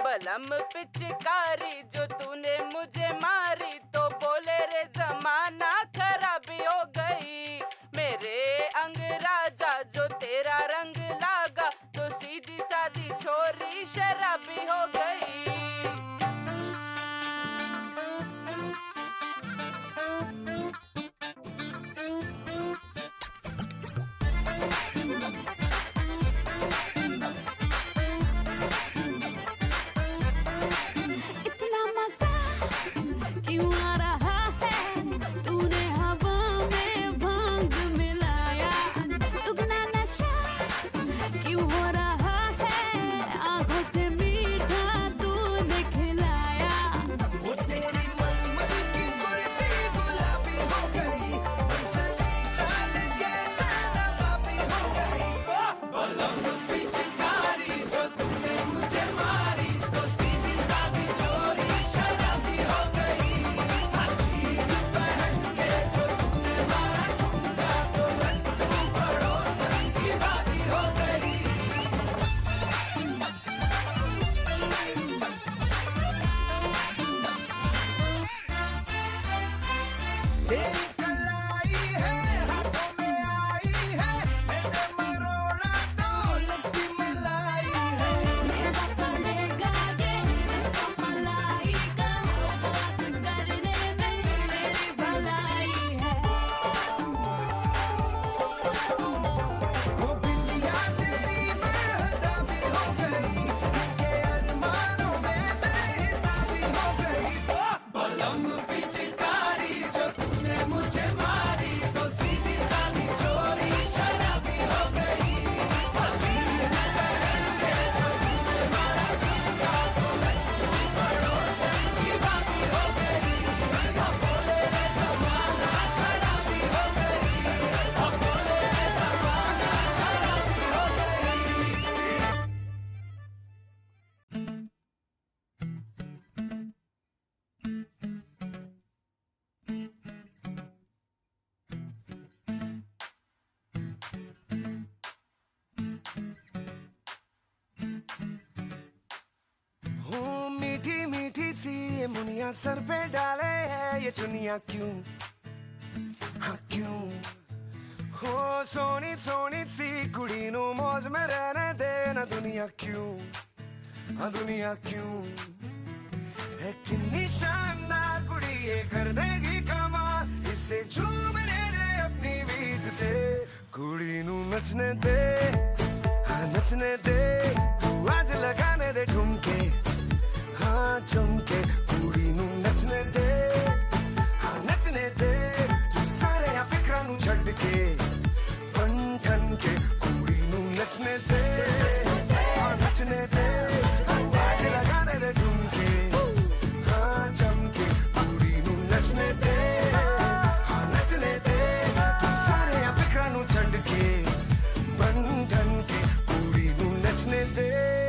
बलम पिचकारी जो तूने मुझे मारी तो बोले रे जमाना खराबी हो गई। मेरे अंगराजा जो तेरा रंग लागा तो सीधी सादी छोरी शराबी हो गई। मीठी मीठी सी ये मुनिया सर पे डाले है ये चुनिया क्यों, हाँ क्यों। हो सोनी सोनी सी कुड़ी नो मौज में रहने दे ना दुनिया क्यों, हाँ दुनिया क्यों। है कितनी शानदार कुड़ी ये कर देगी कमाल, इसे झूमने दे अपनी बीट ते। कुड़ी नू नचने दे, हाँ नचने दे, तू आज लगाने दे ठुमके, हाँ चमके। कुड़ी नू नचने दे, हाँ नचने दे, तू सारे या फिक्रा नू छड़ के बन ठन के। कुड़ी नू नचने दे, हाँ नचने दे, तू आज लगाने दे ठुमके, हाँ चमके। कुड़ी नू नचने दे, हाँ नचने दे, तू सारे या फिक्रा नू छड़ के बन ठन के। कुड़ी नू नचने दे।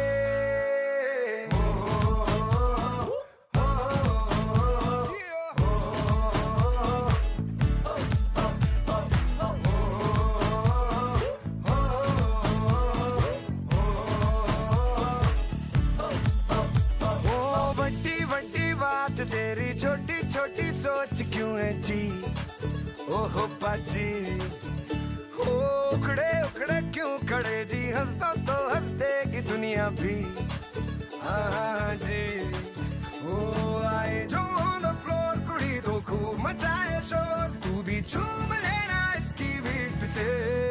तेरी छोटी छोटी सोच क्यों है जी, ओहो पाजी। हो उखड़े उखड़े क्यों खड़े जी, हंस तो हंस देगी दुनिया भी, हाँ जी। ओ आए जो ऑन द फ्लोर कुड़ी तो खूब मचाए शोर, तू भी झूम लेना इसकी बीट ते।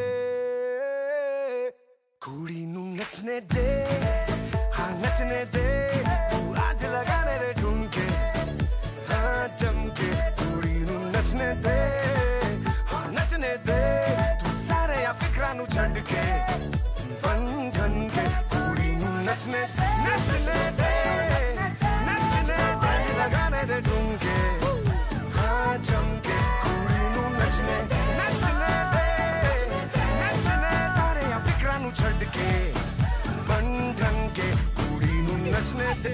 कुड़ी नू नचने दे, हाँ नचने दे, तू आज लगाने दे ठुमके, हाँ चमके। कुड़ी नू नचने दे, हाँ नचने दे, तू सारे या फिक्रा नू छड़ के बन ठन के। कुड़ी नू नचने दे, नचने दे, नचने दे, लगाने दे ठुमके, हाँ चमके। कुड़ी नू नचने दे, नचने दे, नचने तारे या फिक्रा नू छड़ के बन ठन के। कुड़ी नू नचने दे।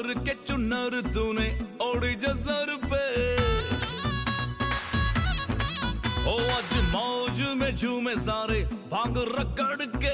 भर के चुनर तूने ओढ़ी जसर पे। ओ आज मौज में झूमे सारे भांग रगड़ के।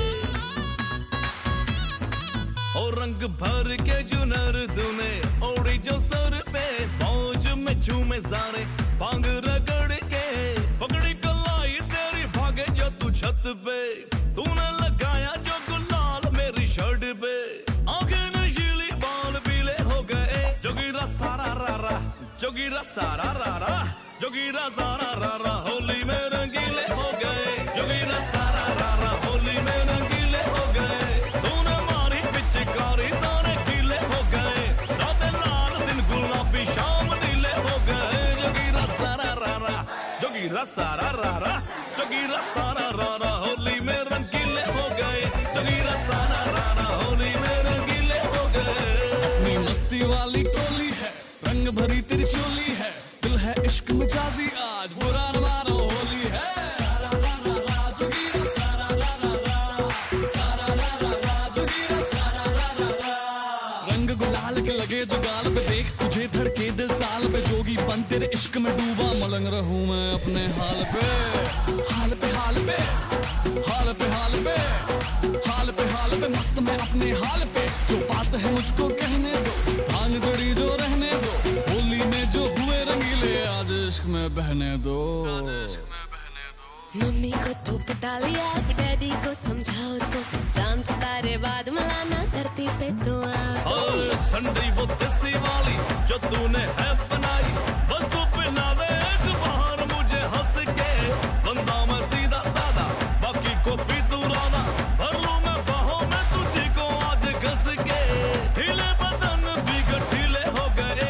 ओ रंग भर के चुनर तूने ओढ़ी जो सर पे। मौज में झूमे सारे भांग रगड़ के। पगड़ी कलाई तेरी भागे जो तू छत पे। तूने लगाया जो गुलाल मेरी शर्ट पे। आंखें नशीली बाल पीले हो गए। जोगीरा सारा रारा जोगीरा सारा रारा जोगीरा सारा रारा होली में रंगीले हो गए। जोगीरा सारा रारा होली में रंगीले हो गए। तूने मारी पिचकारी सारे गीले हो गए। रात लाल दिन गुलाबी शाम नीले हो गए। जोगीरा सारा रारा जोगीरा सारा रारा जोगीरा सारा रारा होली में रंगीले हो गए। जोगीरा सारा रारा होली में रंगीले हो गए। अपनी मस्ती वाली टोली है, रंग भरी तेरी चोली है। दिल है इश्क मिजाजी आज बुरा न मानो होली है। सारा रा रा रा जोगीरा सारा रा रा रा। सारा रा रा रा जोगीरा सारा रा रा रा। रंग गुलाल के लगे जो गाल पे देख तुझे धड़के दिल ताल पे। जोगी बन तेरे इश्क में डूबा मलंग रहूं मैं अपने हाल पे। हाल पे हाल पे हाल पे हाल पे हाल पे हाल पे मस्त मैं अपने हाल पे। जो बात है मुझको कहने दो, भांग जड़ी जो रहने दो। होली में जो हुए रंगीले आज इश्क में बहने दो। मम्मी को तो पटा लिया, डैडी को समझाओ तो। चांद सितारे बाद मिलाना धरती पे तो आओ। ठंडी वो देसी वाली जो तूने है बनाई। बस तू पिला दे एक बाहर मुझे हंस के। बंदा मैं सीधा सादा बाकी को भी तू राधा। भर लूं मैं बाहों में तुझी को आज घस के। ढीले बदन भी गठीले हो गए।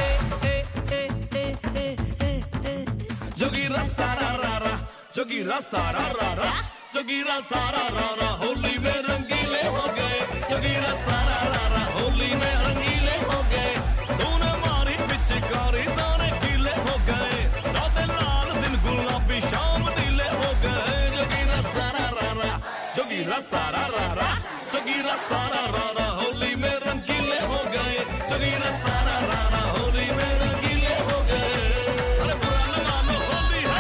जोगीरा सारा रारा जोगीरा सारा रारा जोगीरा सारा रारा होली में रंगीले हो गए। जोगीरा सारा रारा होली में रंगीले हो गए। तूने मारी पिचकारी सारे गीले हो गए। रात लाल दिन गुलाबी शाम नीले हो गए। जोगीरा सारा रारा जोगीरा सारा रारा जोगीरा सारा रारा होली में रंगीले हो गए। जोगीरा सारा रारा होली में रंगीले हो गए। अरे बुरा न मानो होली है।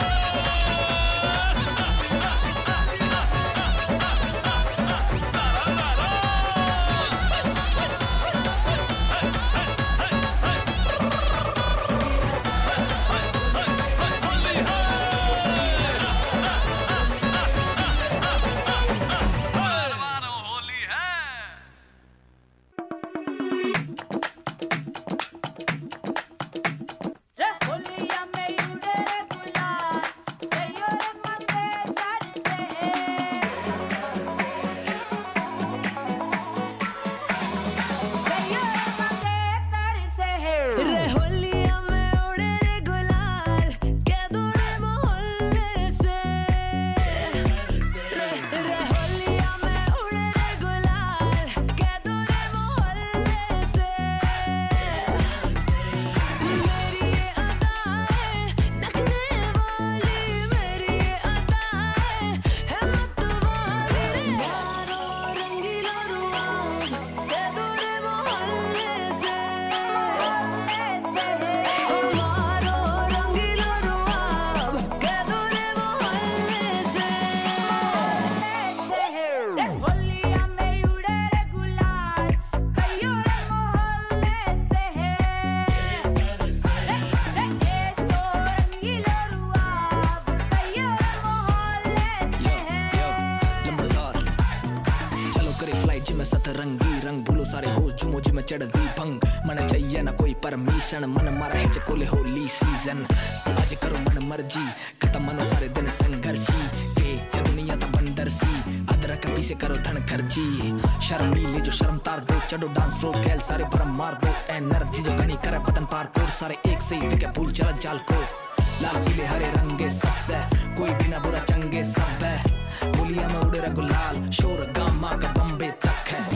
चढ़दी भंग मन चाहिए ना कोई परमिशन। मन मारा है चकोले होली सीजन। आज करो मन मर्जी खत्म मनो सारे दिन संघर्षी। के दुनिया ता बंदर सी अदरक पीछे करो धन खर्ची। शर्मीले जो शर्म तार दो चढ़ो डांस फ्लोर गैल सारे भरम मार दो। एनर्जी जो घनी करे बदन पार कोर सारे एक से ही दिखे भूल चला जाल को। लाल पीले हरे रंगे सबसे कोई बिना बुरा चंगे सब है। होलिया में उड़े गुलाल शोर गामा का बम्बे तक है।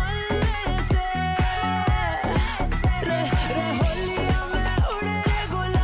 रे होलिया में उड़े गुलाल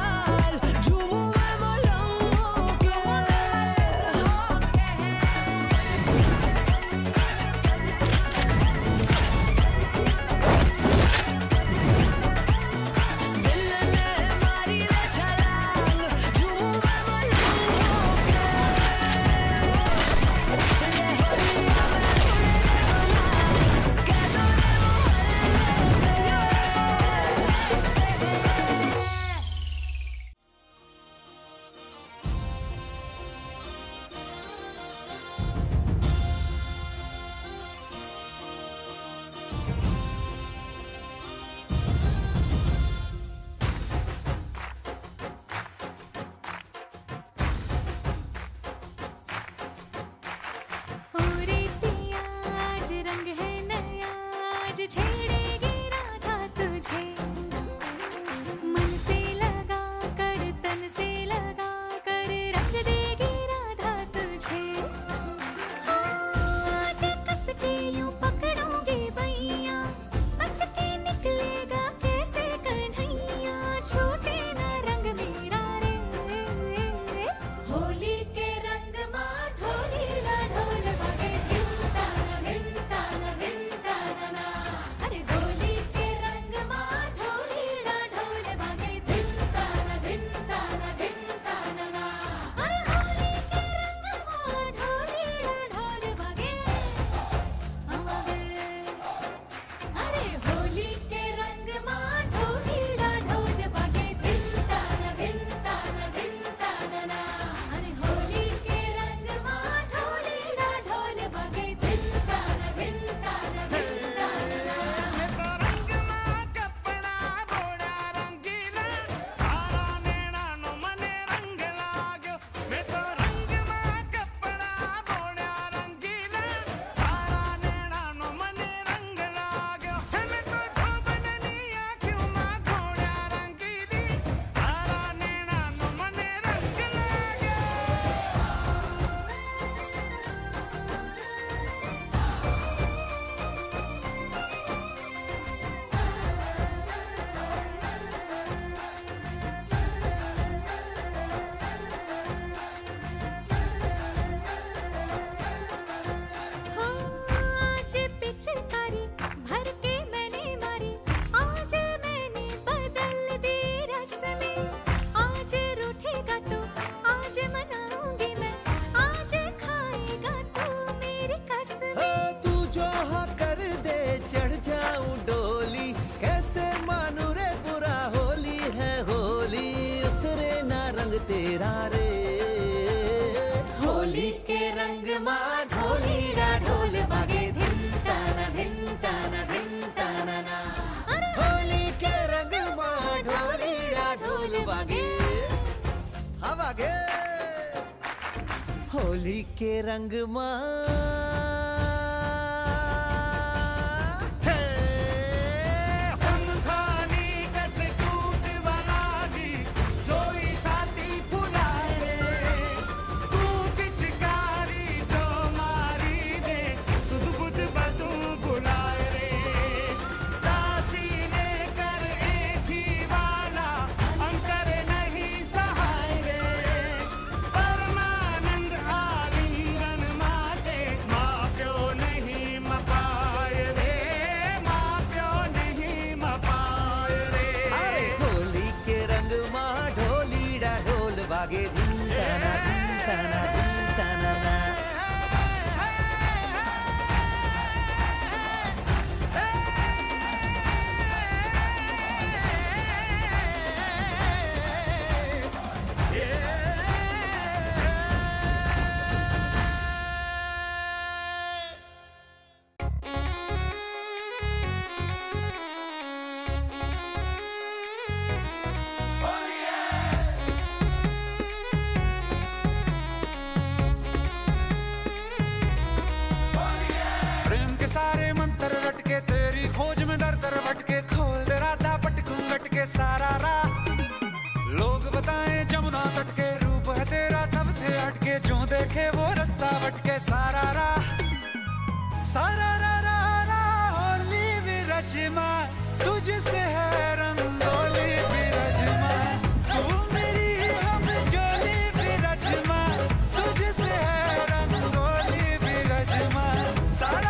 रंग माँ ढोलीड़ा ढोल बागे धिन ताना ना। होली के रंग माँ ढोलीड़ा ढोल बागे हाँ बागे होली के रंग माँ बागे धिन ताना ना। सारे मंत्र रटके तेरी खोज में दर दर भटके खोल दे राधा पटकू गटके सारा राह लोग बताएं जमुना तट के रूप है तेरा सबसे हटके जो देखे वो रास्ता भटके सारा राह होली विरजमा तुझसे है रंगोली विरजमा तू मेरी हम जोली विरजमा तुझसे है रंगोली विरजमा सारा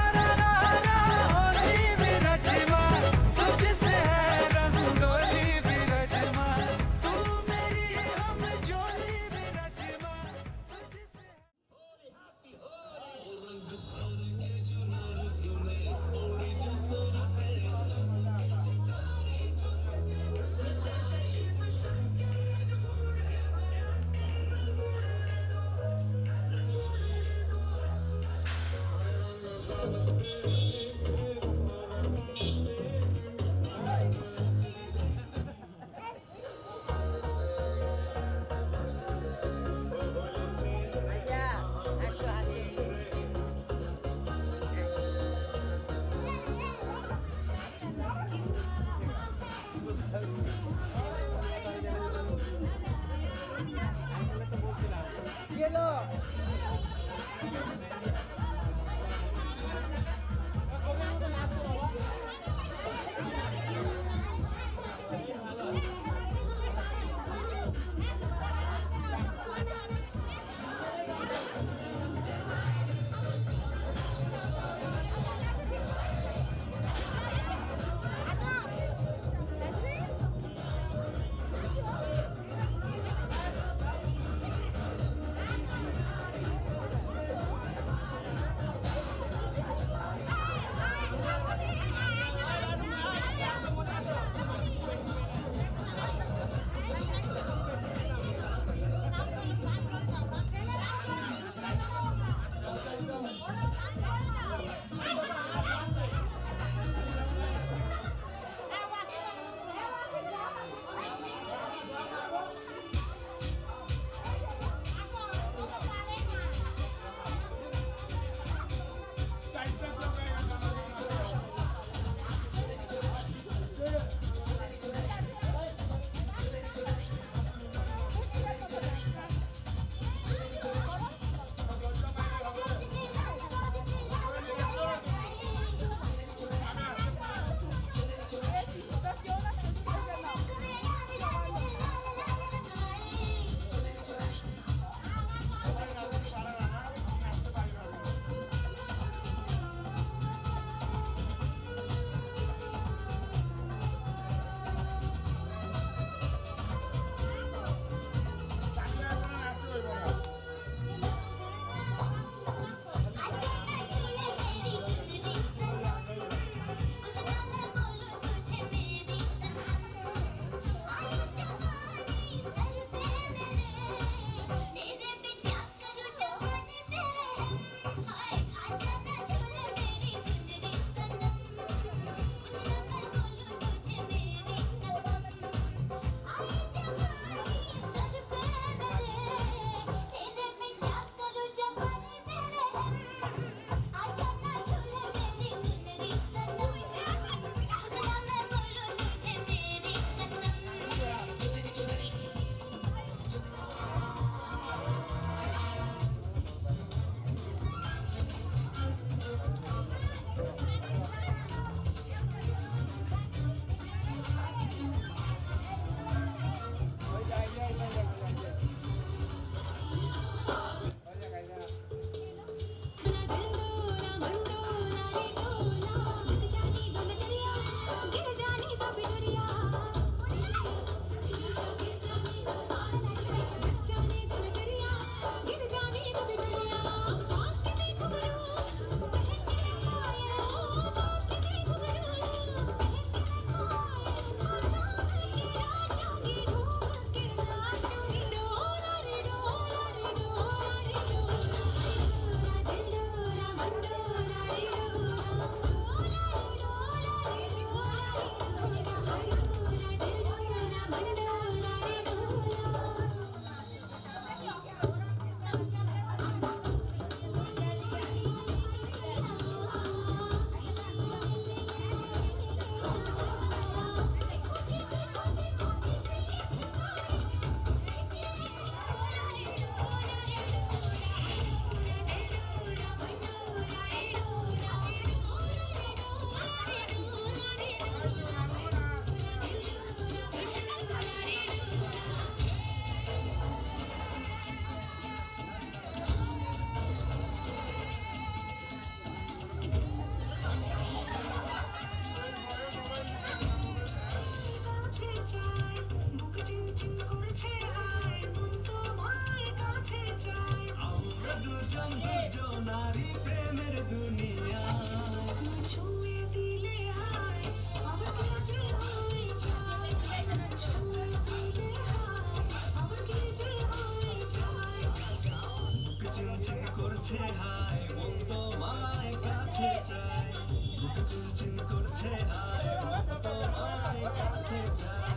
নারী প্রেমের দুনিয়া ছুঁয়ে দিলে হায় আবার কি যে হয়ে যায় ছুঁয়ে দিলে হায় আবার কি যে হয়ে যায় বুক চিনচিন করছে হায় মন তোমায় কাছে চায় বুক চিনচিন করছে হায় মন তোমায় কাছে চায়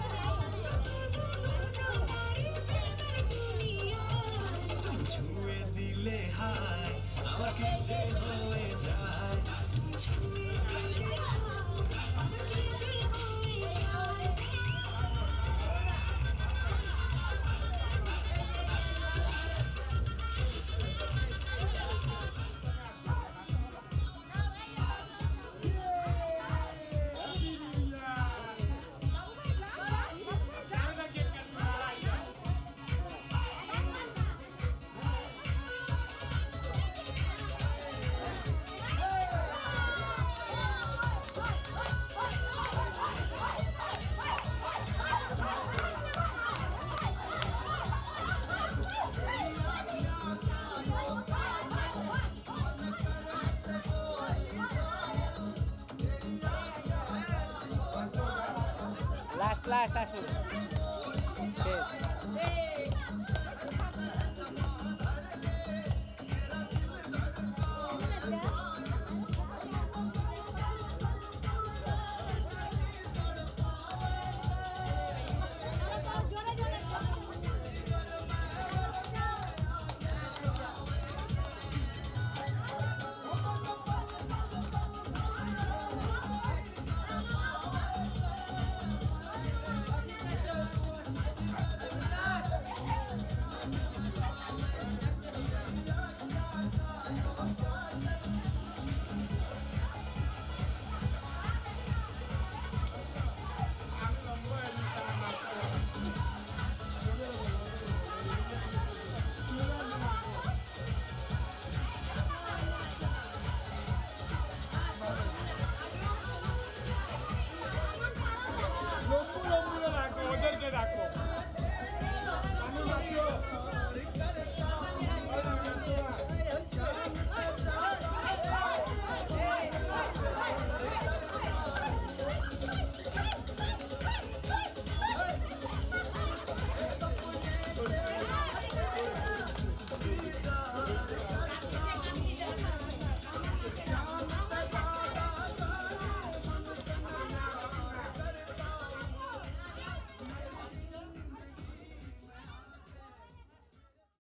তুমি ছুঁয়ে দিলে হায় আবার কি যে হয়ে যায় ছুঁয়ে দিলে হায় আবার কি যে হয়ে যায় Last,